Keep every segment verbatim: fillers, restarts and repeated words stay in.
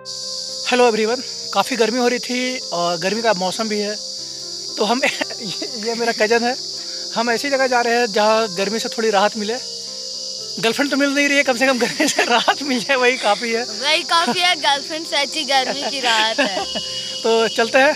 Hello everyone. काफ़ी गर्मी हो रही थी और गर्मी का मौसम भी है, तो हम ये मेरा कज़न है। हम ऐसी जगह जा रहे हैं जहाँ गर्मी से थोड़ी राहत मिले। गर्लफ्रेंड तो मिल नहीं रही है, कम से कम गर्मी से राहत मिल जाए वही काफ़ी है। वही काफ़ी है, गर्लफ्रेंड से अच्छी गर्मी की राहत है। तो चलते हैं।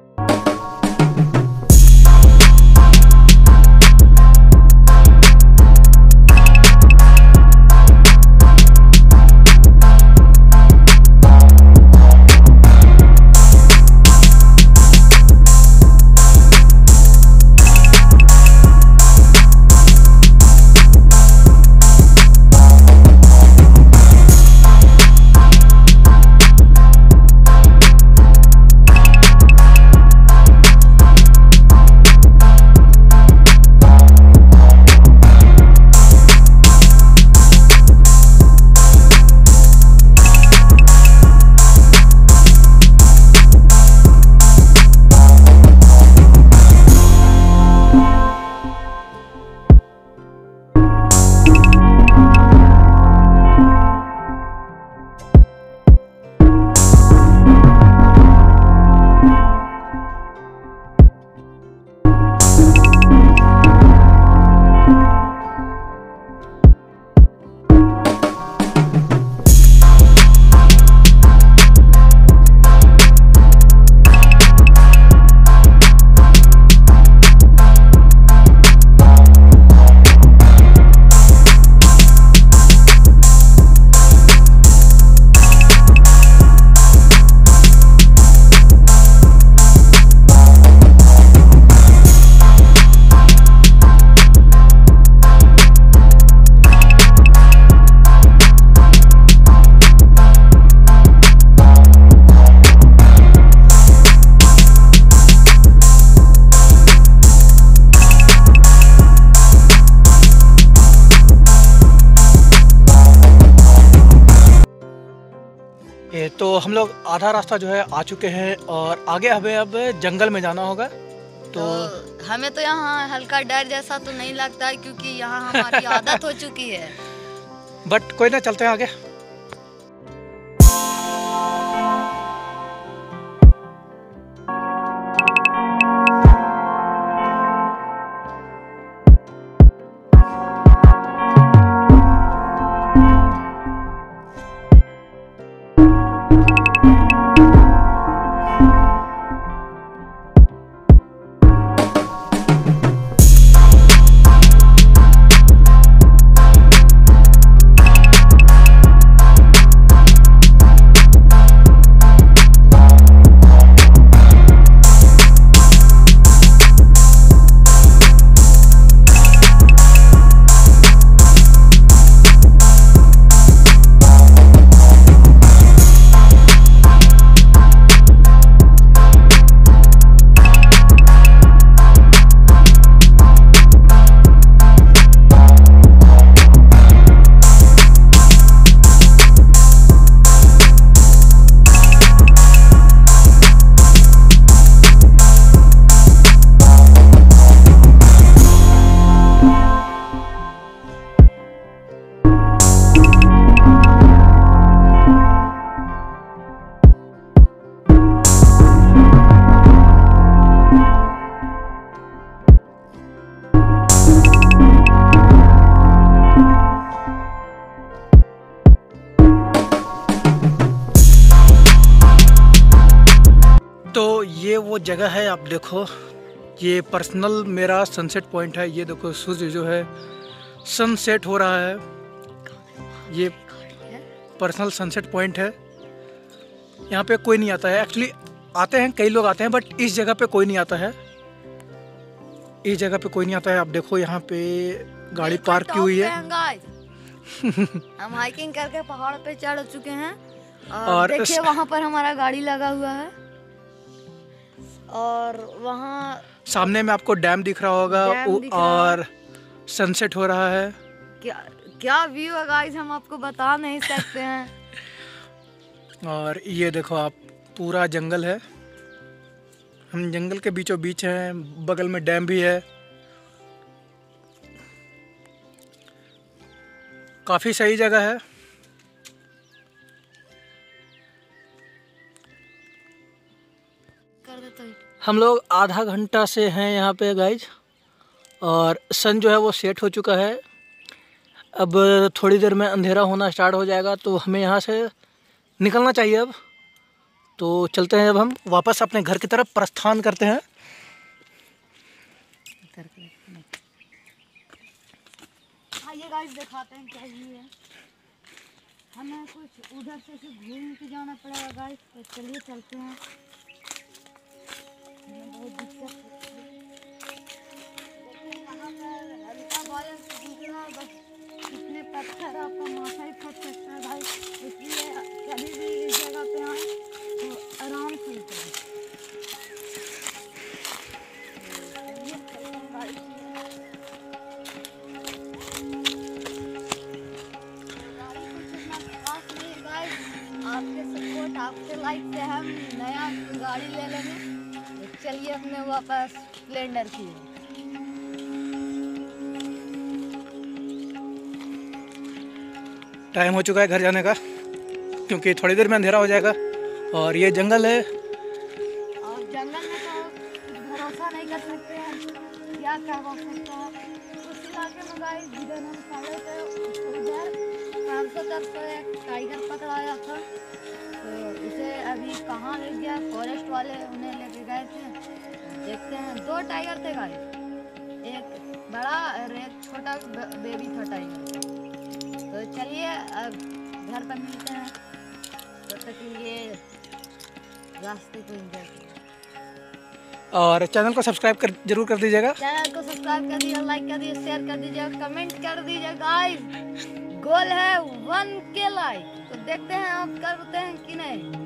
ये तो हम लोग आधा रास्ता जो है आ चुके हैं और आगे हमें अब जंगल में जाना होगा। तो, तो हमें तो यहाँ हल्का डर जैसा तो नहीं लगता है, क्योंकि यहाँ हमारी आदत हो चुकी है। बट कोई ना, चलते हैं आगे। तो ये वो जगह है, आप देखो, ये पर्सनल मेरा सनसेट पॉइंट है। ये देखो सूर्य जो है सनसेट हो रहा है। ये पर्सनल सनसेट पॉइंट है। यहाँ पे कोई नहीं आता है। एक्चुअली आते हैं, कई लोग आते हैं, बट इस जगह पे कोई नहीं आता है। इस जगह पे कोई नहीं आता है। आप देखो यहाँ पे गाड़ी पार्क की हुई है। हम हाइकिंग करके पहाड़ पे चढ़ चुके हैं और, और देखिए वहाँ पर हमारा गाड़ी लगा हुआ है और वहाँ सामने में आपको डैम दिख रहा होगा और सनसेट हो रहा है। क्या क्या व्यू है गाइस, हम आपको बता नहीं सकते हैं। और ये देखो आप, पूरा जंगल है। हम जंगल के बीचों बीच हैं, बगल में डैम भी है। काफ़ी सही जगह है। दे तो हम लोग आधा घंटा से हैं यहाँ पे गाइज, और सन जो है वो सेट हो चुका है। अब थोड़ी देर में अंधेरा होना स्टार्ट हो जाएगा, तो हमें यहाँ से निकलना चाहिए अब। तो चलते हैं, अब हम वापस अपने घर की तरफ प्रस्थान करते हैं। आइए गाइस दिखाते हैं क्या व्यू है। हमें कुछ उधर से घूम के जाना पड़ेगा गाइस, तो चलिए चलते हैं। बहुत दिक्कत यहाँ पर हल्का बारिश गिर रहा है, बस इतने पत्थर आपका माथा ही फट सकता है भाई, इसलिए कभी भी इस जगह पे आए तो आराम से उतरें। आपके सपोर्ट, आपके लाइक से हम नया गाड़ी ले लेंगे। तो चलिए अपने वापस स्प्लेंडर की। टाइम हो चुका है घर जाने का, क्योंकि थोड़ी देर में अंधेरा हो जाएगा, और ये जंगल है। और जंगल में तो भरोसा नहीं कर सकते हैं, क्या क्या हो सकता है। उस इलाके में गाइस जिधर हम खड़े थे उधर पाँच सौ तरफ से एक टाइगर पकड़ाया था, तो उसे अभी कहाँ ले गया, फॉरेस्ट वाले उन्हें लेके गए थे। देखते हैं, दो टाइगर थे गाइस, एक बड़ा और एक छोटा बेबी था टाइगर। तो चलिए अब घर पर मिलते हैं, तब तक के लिए रास्ते को एंजॉय करिए। और चैनल को सब्सक्राइब कर जरूर कर दीजिएगा। चैनल को सब्सक्राइब कर दीजिए, लाइक कर दीजिए, शेयर कर दीजिए, कमेंट कर दीजिए गाइस। गोल है वन के लाइक, तो देखते हैं आप करते हैं कि नहीं।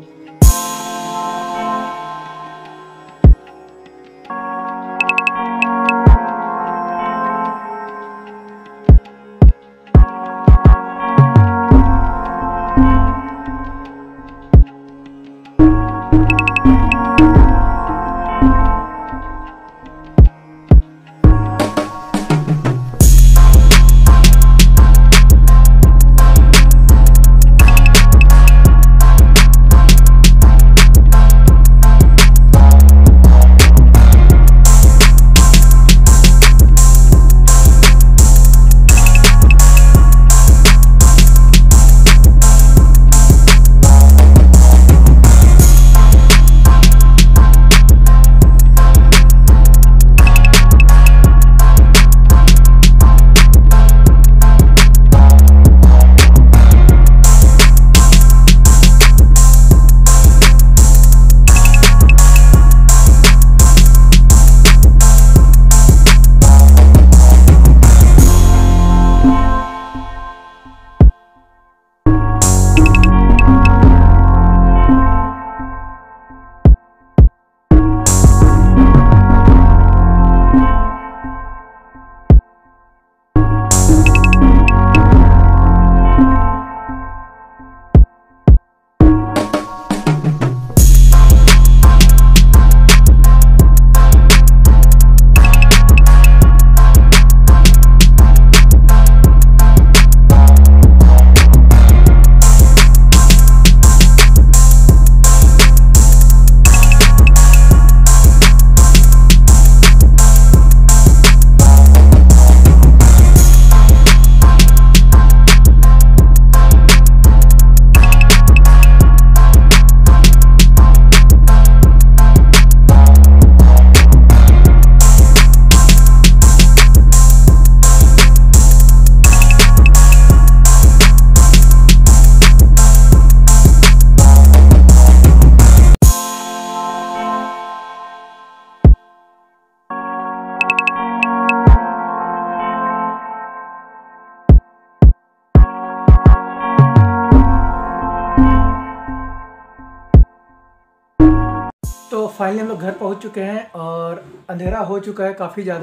तो फाइनली हम लोग घर पहुंच चुके हैं और अंधेरा हो चुका है काफ़ी ज़्यादा।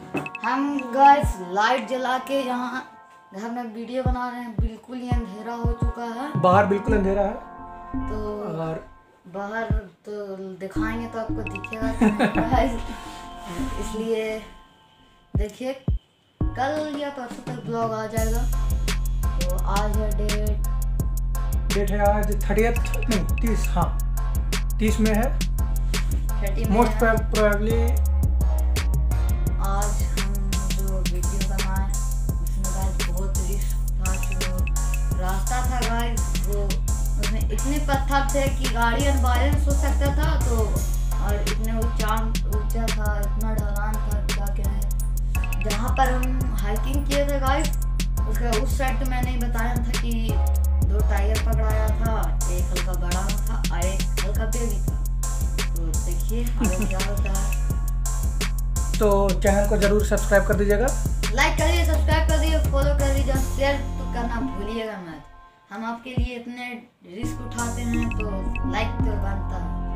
हम गाइस लाइट जला के यहाँ घर में वीडियो बना रहे हैं, बिल्कुल ही अंधेरा हो चुका है। बाहर बिल्कुल अंधेरा है, तो और बाहर तो दिखाएंगे तो आपको दिखेगा इसलिए देखिए कल या परसों तक ब्लॉग आ जाएगा। तो आज है डेट डेट है आज थर्टियथ नहीं तीस, हाँ तीस में है। छठी में मोस्ट है। प्रोबेबली आज हम जो वीडियो बनाए उसमें गाइस बहुत रिस्क था। जो रास्ता था गाइस वो उसमें इतने पत्थर थे कि गाड़ी अनबैलेंस हो सकता था। तो और इतने ऊंचा ऊंचा था, इतना ढलान था, क्या क्या है। जहाँ पर हम हाइकिंग किए थे गाइस उसका उस साइड तो मैंने बताया था कि दो टायर पकड़ाया था, एक हल्का बड़ा था और एक हल्का बेबी था। तो देखिए आगे क्या होता है। तो चैनल को जरूर सब्सक्राइब कर दीजिएगा। लाइक करिए, सब्सक्राइब कर दीजिए, फॉलो कर दीजिए, शेयर तो करना भूलिएगा मत। हम आपके लिए इतने रिस्क उठाते हैं तो लाइक तो बनता है।